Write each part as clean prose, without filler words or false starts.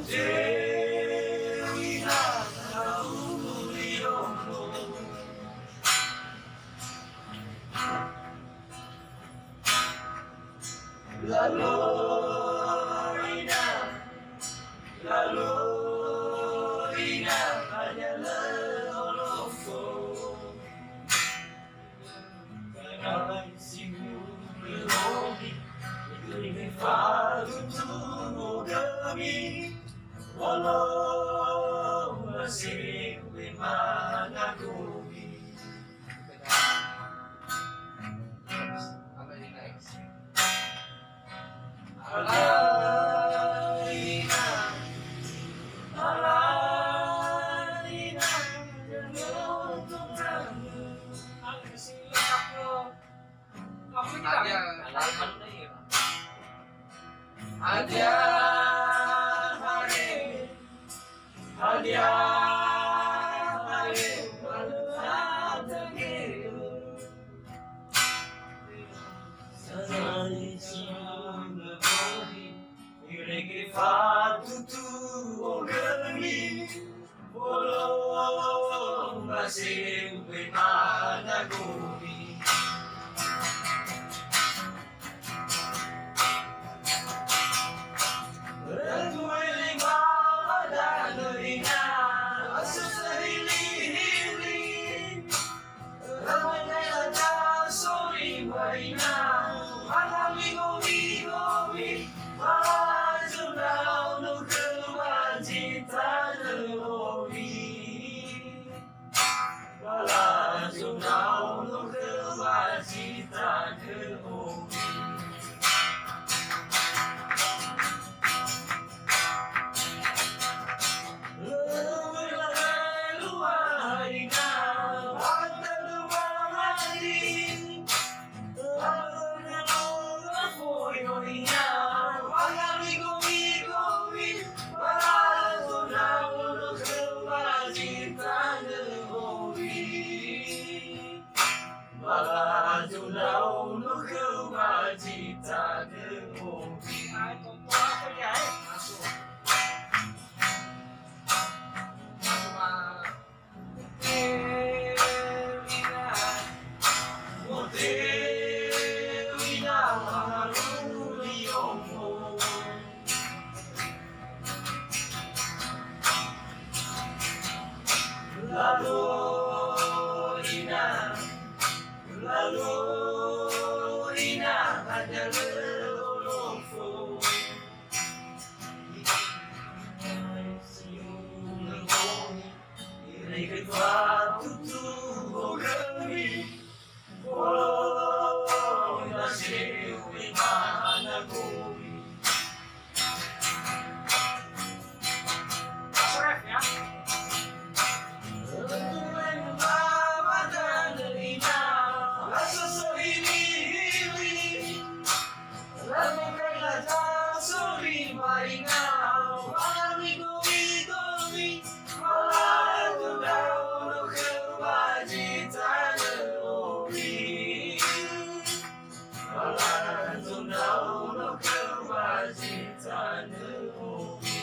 Dewi Nahauliyono Lalorina Lalorina hanya leloloko Karena isimu melobi Ini falutu gami Walau masih dimana kumi Alaina Alaina Jangan kamu Ang silap lo Kamu tidak alaman na yun Adia Hari Adia Hari Malatagil Sanay siyang nabori Irege fatutu o gami Walau masih pinanagumi Retuiling mamadaloina Asa sa hili-hili Ramay na ilata sorry maina Anamigo-migo-mi Mazunaw no kumajita naobi Mazunaw no kumajita naobi Mazunaw no kumajita naobi Ay, kompo ako yan Masuk Dewi Nahauliyono Lalorina Lalorina hanya leloloko Irege fatutu o gami Walau masih pinanagumi Suref ya Retuiling mamadaloina Asa sa hili-hili Ramay na ilata sorry maringaw Anamigo-migo-mi Mazunaw no kumajita naobi Mazunaw no kumajita naobi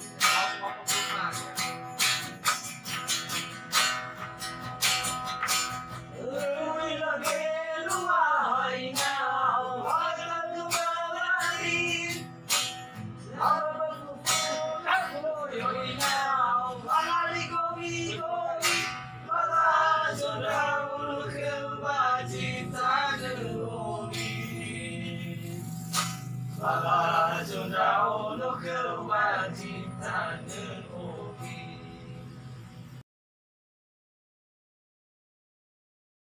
Ilagay lumahay na Wag na lumalarin Mazunaw no kumajita naobi